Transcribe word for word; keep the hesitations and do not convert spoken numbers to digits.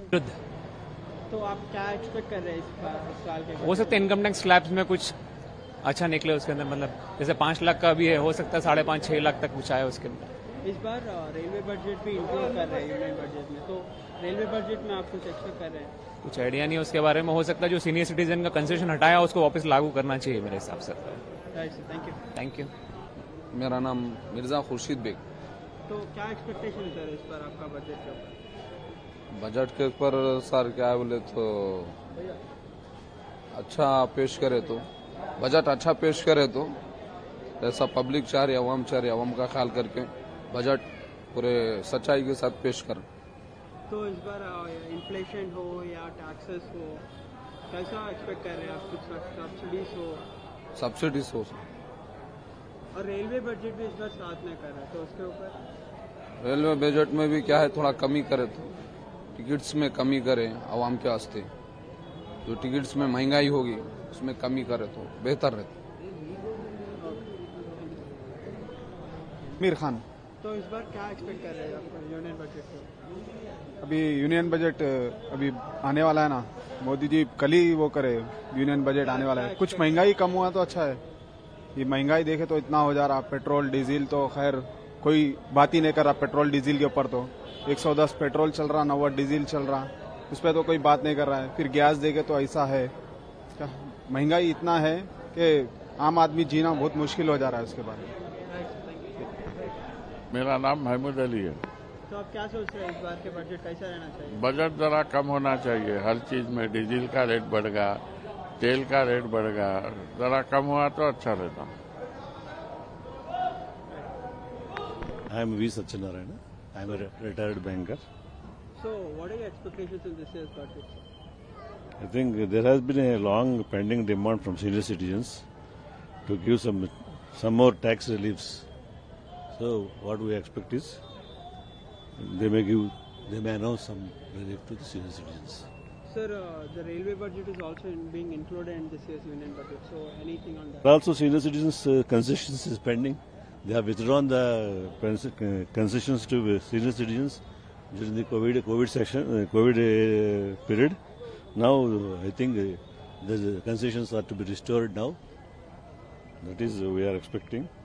विरुद्ध। तो आप क्या एक्सपेक्ट कर रहे हैं इस बार- इस साल के? हो सकता है इनकम टैक्स स्लैब्स में कुछ अच्छा निकले उसके अंदर, मतलब जैसे पाँच लाख का भी है, हो सकता है साढ़े पाँच छह लाख तक कुछ आए उसके अंदर। इस बार अ, रेलवे बजट भी इंक्लूड कर रहे हैं यूनियन बजट में, तो रेलवे बजट में आप कुछ एक्सपेक्ट कर रहे हैं? कुछ आइडिया नहीं है उसके बारे में। हो सकता है जो सीनियर सिटीजन का कंसेशन हटाया उसको वापस लागू करना चाहिए मेरे हिसाब से। Right sir, thank you. Thank you. मेरा नाम मिर्ज़ा खुर्शीद बेग। तो क्या एक्सपेक्टेशन सर इस बार आपका बजट के ऊपर? बजट के ऊपर सर क्या है बोले तो अच्छा पेश करे तो बजट अच्छा पेश करे तो ऐसा पब्लिक चाह रही, अवाम चाह रही, अवाम का ख्याल करके बजट पूरे सच्चाई के साथ पेश कर। तो इस बार इन्फ्लेशन हो या टैक्सेस हो, कैसा एक्सपेक्ट कर रहे हैं आप? कुछ सब्सिडीज हो? सब्सिडीज हो। और रेलवे बजट भी इस बार साथ में कर रहा है, तो उसके ऊपर? रेलवे बजट में भी क्या है, थोड़ा कमी करे तो टिकट्स में कमी करे अवाम के वास्ते। जो टिकट्स में महंगाई होगी उसमें कमी करे तो बेहतर रहता। मीर खान। तो इस बार क्या एक्सपेक्ट कर रहे हैं आप यूनियन बजट से? अभी यूनियन बजट अभी आने वाला है ना, मोदी जी कल ही वो करे, यूनियन बजट आने वाला है। कुछ महंगाई कम हुआ तो अच्छा है। ये महंगाई देखे तो इतना हो जा रहा, पेट्रोल डीजल तो खैर कोई बात ही नहीं कर रहा। पेट्रोल डीजल के ऊपर तो एक सौ दस पेट्रोल चल रहा, नब्बे डीजल चल रहा, उस पर तो कोई बात नहीं कर रहा है। फिर गैस देखे तो ऐसा है, क्या महंगाई इतना है कि आम आदमी जीना बहुत मुश्किल हो जा रहा है उसके बारे में। मेरा नाम महमूद अली है। तो आप क्या सोच रहे हैं इस बार के बजट कैसा रहना चाहिए? बजट जरा कम होना चाहिए। हर चीज में डीजल का रेट बढ़ गया, तेल का रेट बढ़ गया, जरा कम हुआ तो अच्छा रहता। I am V. Satyanarayana. I am a retired banker. So, what are your expectations in this year's budget? I think there has been a long pending demand from senior citizens to give some some more tax reliefs. So, what we expect is they may give, they may announce some relief to the senior citizens. Sir, uh, the railway budget is also in being included in this year's union budget. So, anything on that? Also, senior citizens' uh, concessions is pending. They have withdrawn the concessions to senior citizens during the COVID COVID section, uh, COVID uh, period. Now, I think uh, the concessions are to be restored now. That is, uh, we are expecting.